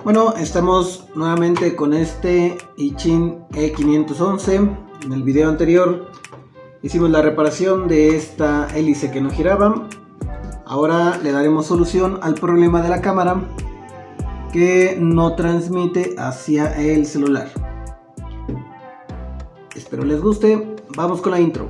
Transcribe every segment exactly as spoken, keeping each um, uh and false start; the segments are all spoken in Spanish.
Bueno, estamos nuevamente con este Eachine E quinientos once. En el video anterior hicimos la reparación de esta hélice que no giraba. Ahora le daremos solución al problema de la cámara que no transmite hacia el celular. Espero les guste. Vamos con la intro.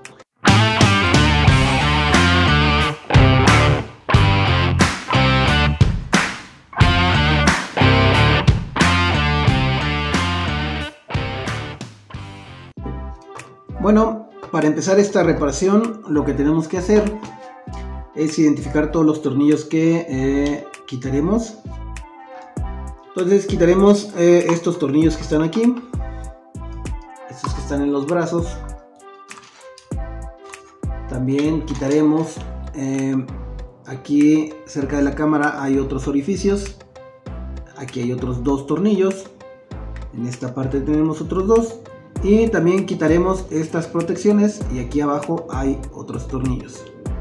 Bueno, para empezar esta reparación lo que tenemos que hacer es identificar todos los tornillos que eh, quitaremos. Entonces quitaremos eh, estos tornillos que están aquí, estos que están en los brazos. También quitaremos eh, aquí cerca de la cámara hay otros orificios. Aquí hay otros dos tornillos. En esta parte tenemos otros dos. Y también quitaremos estas protecciones y aquí abajo hay otros tornillos.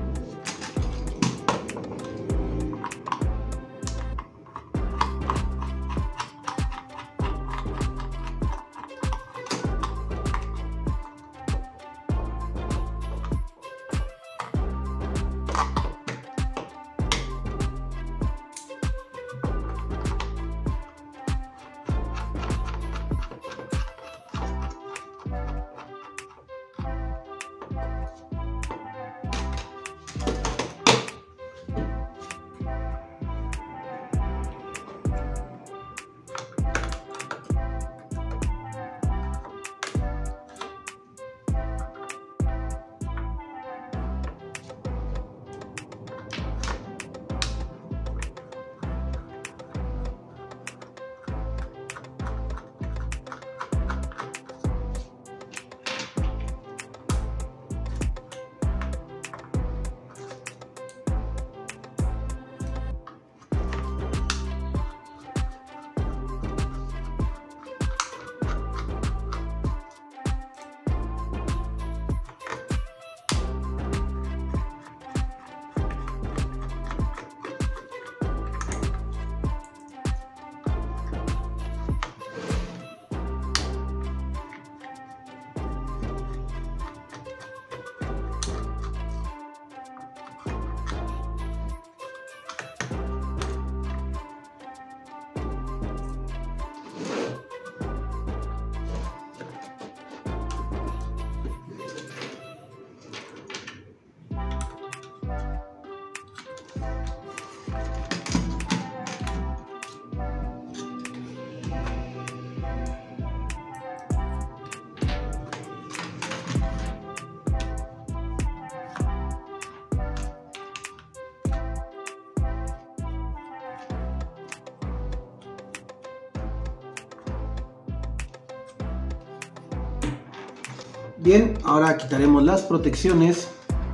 Bien, ahora quitaremos las protecciones.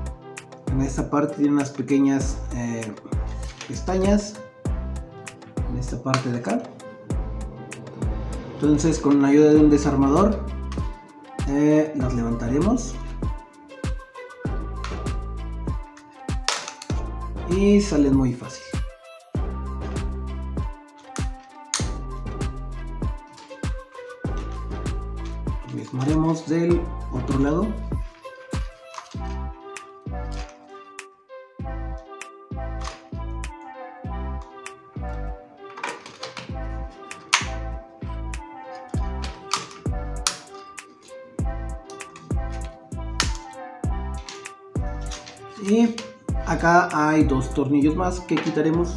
En esta parte tiene unas pequeñas eh, pestañas. En esta parte de acá. Entonces, con la ayuda de un desarmador, eh, las levantaremos. Y salen muy fácil. Lo mismo haremos del otro lado. Y acá hay dos tornillos más que quitaremos.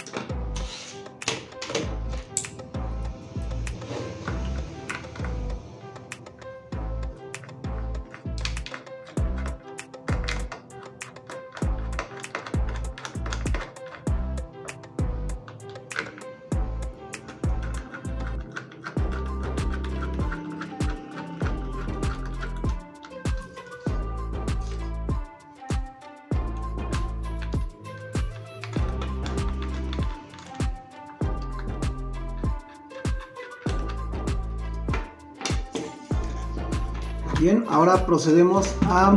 Bien, ahora procedemos a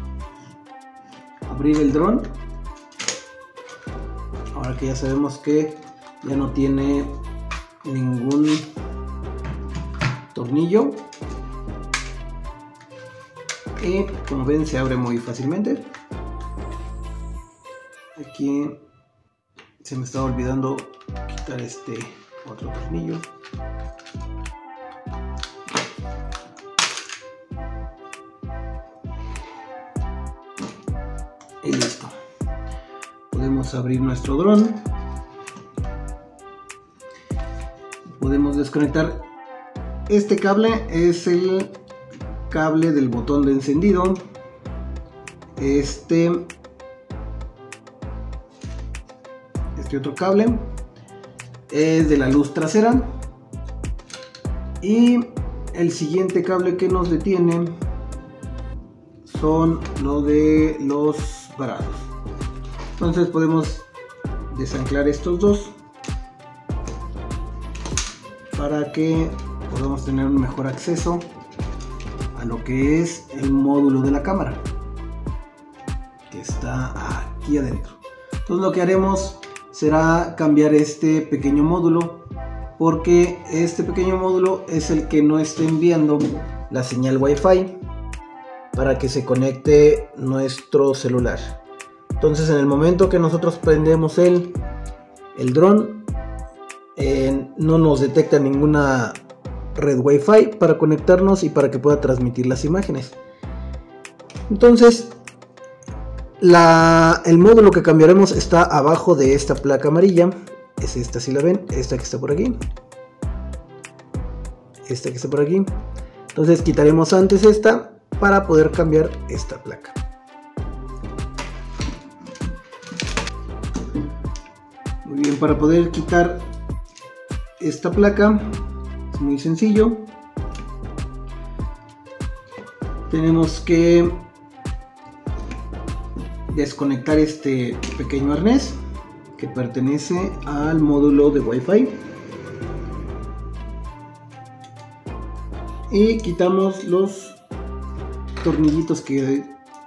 abrir el dron. Ahora que ya sabemos que ya no tiene ningún tornillo y como ven se abre muy fácilmente. Aquí se me estaba olvidando quitar este otro tornillo. Y listo. Podemos abrir nuestro dron. Podemos desconectar. Este cable es el cable del botón de encendido. Este, este otro cable es de la luz trasera. Y el siguiente cable que nos detiene son los de los brazos. Entonces podemos desanclar estos dos para que podamos tener un mejor acceso a lo que es el módulo de la cámara, que está aquí adentro. Entonces lo que haremos será cambiar este pequeño módulo, porque este pequeño módulo es el que no está enviando la señal Wi-Fi para que se conecte nuestro celular. Entonces en el momento que nosotros prendemos el, el dron, eh, no nos detecta ninguna red Wi-Fi para conectarnos y para que pueda transmitir las imágenes. Entonces la, el módulo que cambiaremos está abajo de esta placa amarilla. Es esta, si la ven, esta que está por aquí, esta que está por aquí. Entonces quitaremos antes esta para poder cambiar esta placa. Muy bien, para poder quitar esta placa es muy sencillo. Tenemos que desconectar este pequeño arnés que pertenece al módulo de Wi-Fi y quitamos los tornillitos que,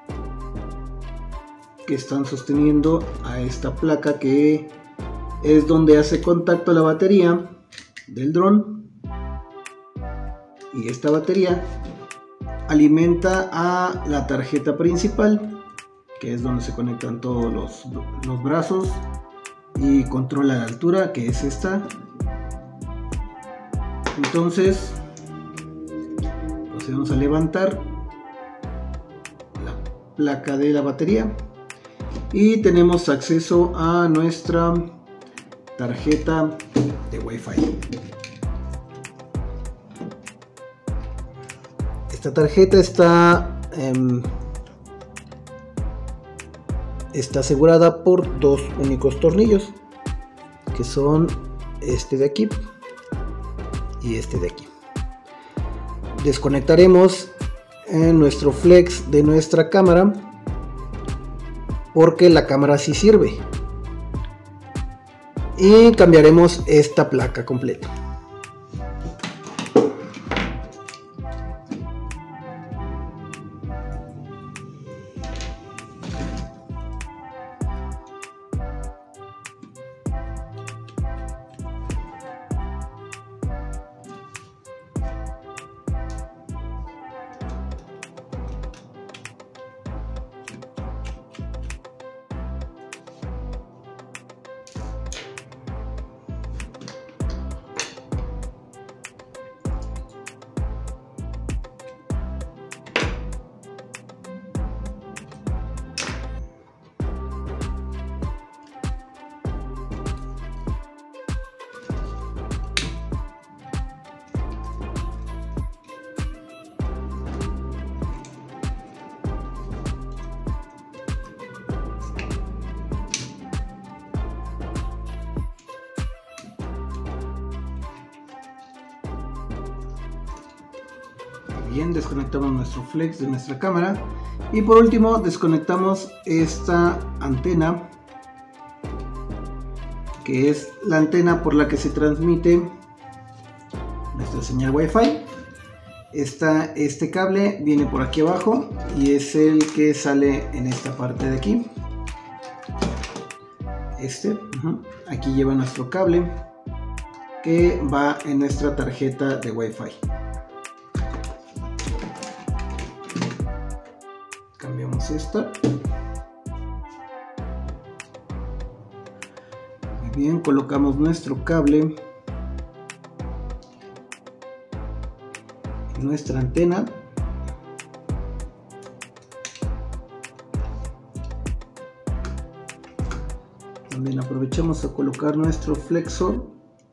que están sosteniendo a esta placa, que es donde hace contacto la batería del dron, y esta batería alimenta a la tarjeta principal, que es donde se conectan todos los, los brazos y controla la altura, que es esta. Entonces procedemos a levantar placa de la batería y tenemos acceso a nuestra tarjeta de Wi-Fi. Esta tarjeta está eh, está asegurada por dos únicos tornillos, que son este de aquí y este de aquí. Desconectaremos en nuestro flex de nuestra cámara, porque la cámara sí sirve, y cambiaremos esta placa completa. Bien, desconectamos nuestro flex de nuestra cámara y por último desconectamos esta antena, que es la antena por la que se transmite nuestra señal Wi-Fi. Esta, este cable viene por aquí abajo y es el que sale en esta parte de aquí. Este, uh-huh. Aquí lleva nuestro cable que va en nuestra tarjeta de Wi-Fi. Cambiamos esta. Muy bien, colocamos nuestro cable y nuestra antena. También aprovechamos a colocar nuestro flexor.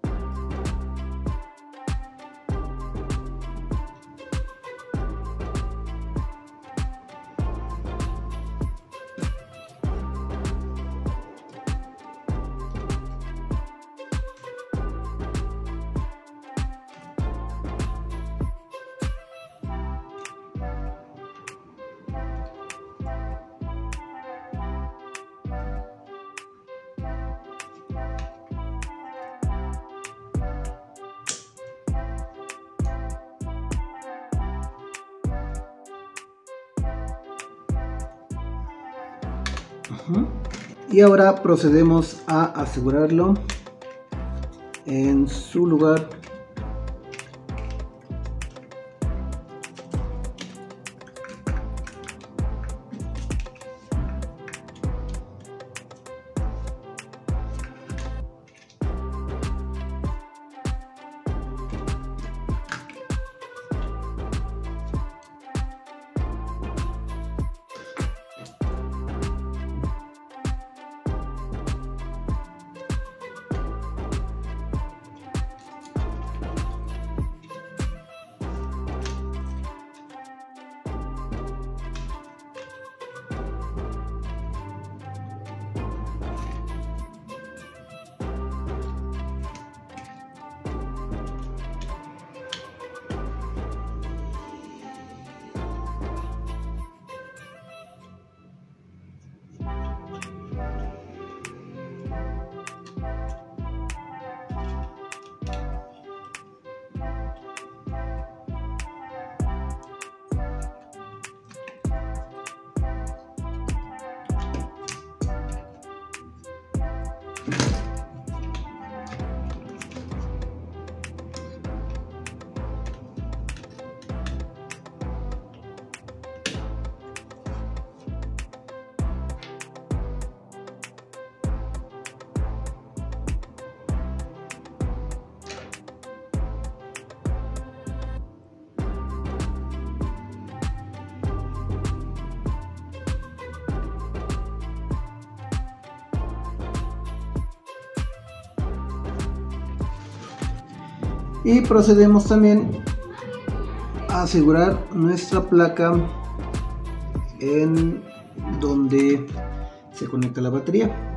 Y ahora procedemos a asegurarlo en su lugar. Y procedemos también a asegurar nuestra placa en donde se conecta la batería.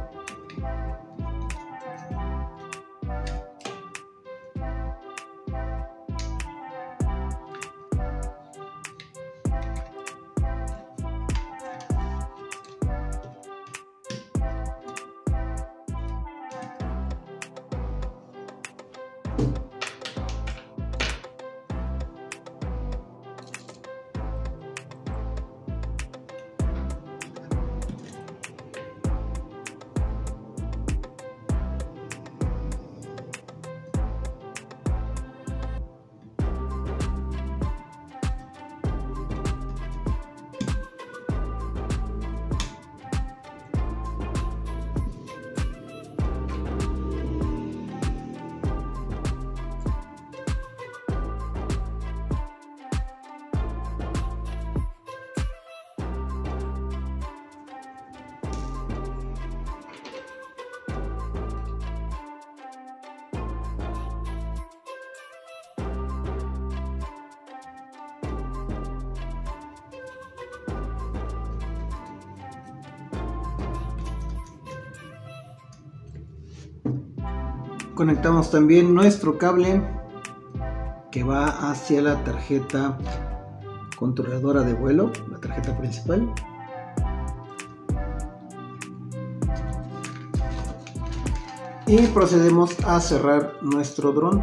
Conectamos también nuestro cable que va hacia la tarjeta controladora de vuelo, la tarjeta principal. Y procedemos a cerrar nuestro dron.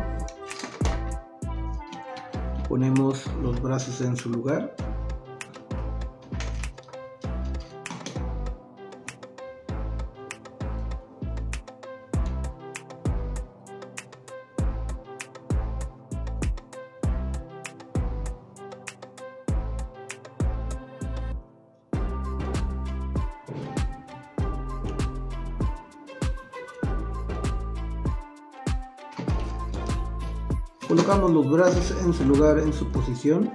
Ponemos los brazos en su lugar. Colocamos los brazos en su lugar, en su posición.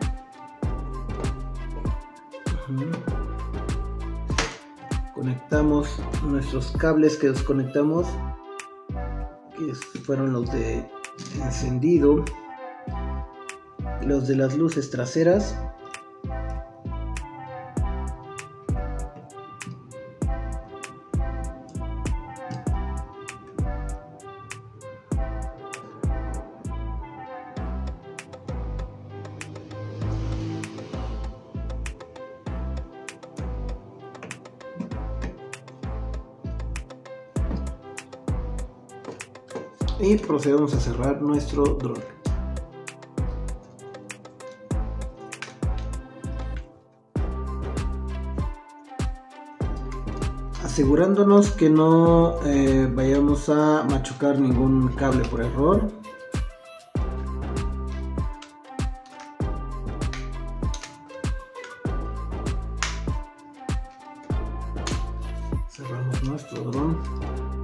Conectamos nuestros cables que desconectamos, que fueron los de encendido y los de las luces traseras. Y procedemos a cerrar nuestro dron. Asegurándonos que no eh, vayamos a machucar ningún cable por error. Cerramos nuestro dron.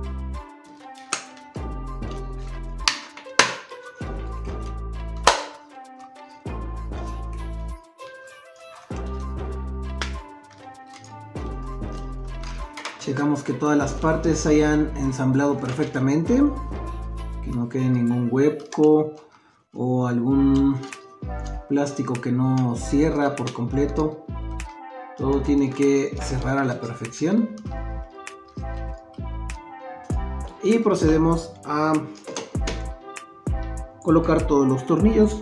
Checamos que todas las partes se hayan ensamblado perfectamente, que no quede ningún hueco o algún plástico que no cierra por completo. Todo tiene que cerrar a la perfección. Y procedemos a colocar todos los tornillos.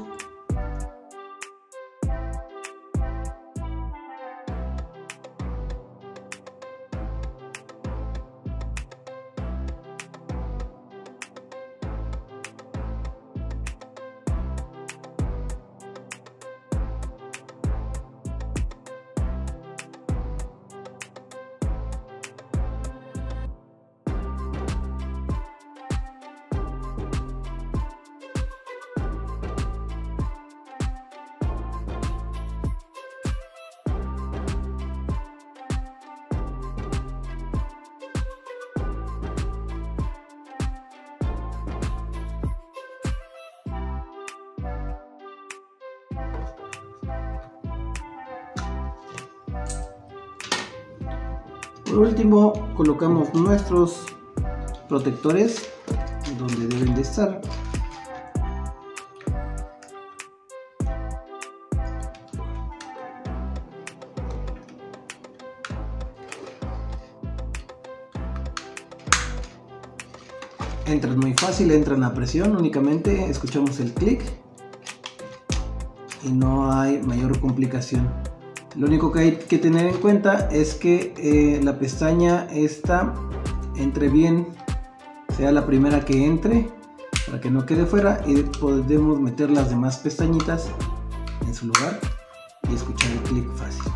Por último, colocamos nuestros protectores donde deben de estar. Entran muy fácil, entran a presión, únicamente escuchamos el clic y no hay mayor complicación. Lo único que hay que tener en cuenta es que eh, la pestaña esta entre bien, sea la primera que entre para que no quede fuera, y podemos meter las demás pestañitas en su lugar y escuchar el clic fácil.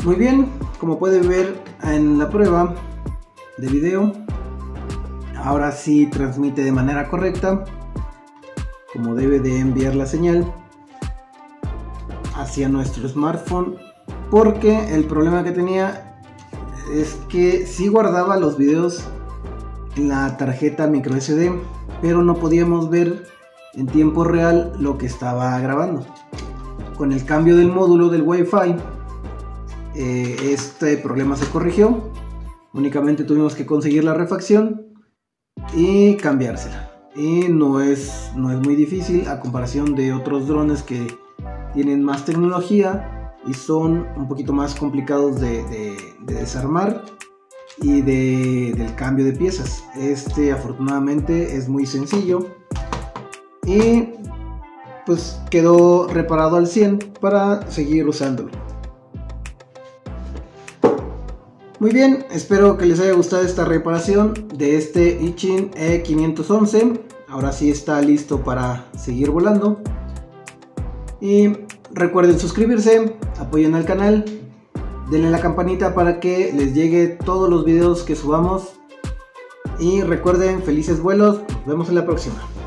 Muy bien, como pueden ver en la prueba de video, ahora sí transmite de manera correcta, como debe de enviar la señal hacia nuestro smartphone, porque el problema que tenía es que sí guardaba los videos en la tarjeta micro S D, pero no podíamos ver en tiempo real lo que estaba grabando. Con el cambio del módulo del Wi-Fi, eh, este problema se corrigió. Únicamente tuvimos que conseguir la refacción y cambiársela, y no es, no es muy difícil a comparación de otros drones que tienen más tecnología y son un poquito más complicados de, de, de desarmar y de, del cambio de piezas. Este afortunadamente es muy sencillo y pues quedó reparado al cien para seguir usándolo. Muy bien, espero que les haya gustado esta reparación de este Ichin E quinientos once. Ahora sí está listo para seguir volando. Y recuerden suscribirse, apoyen al canal, denle a la campanita para que les llegue todos los videos que subamos. Y recuerden, felices vuelos, nos vemos en la próxima.